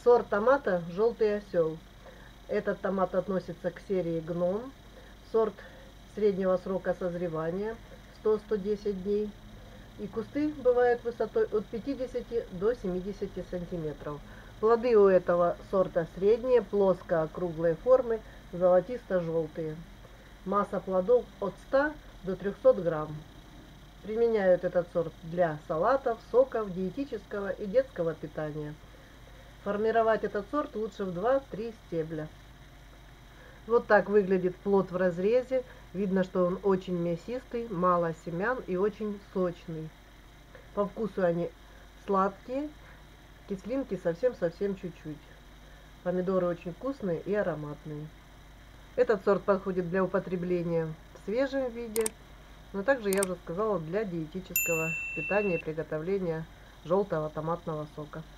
Сорт томата «Желтый осел». Этот томат относится к серии «Гном». Сорт среднего срока созревания 100-110 дней. И кусты бывают высотой от 50 до 70 сантиметров. Плоды у этого сорта средние, плоско-округлой формы, золотисто-желтые. Масса плодов от 100 до 300 грамм. Применяют этот сорт для салатов, соков, диетического и детского питания. Формировать этот сорт лучше в 2-3 стебля. Вот так выглядит плод в разрезе. Видно, что он очень мясистый, мало семян и очень сочный. По вкусу они сладкие, кислинки совсем-совсем чуть-чуть. Помидоры очень вкусные и ароматные. Этот сорт подходит для употребления в свежем виде, но также, я уже сказала, для диетического питания и приготовления желтого томатного сока.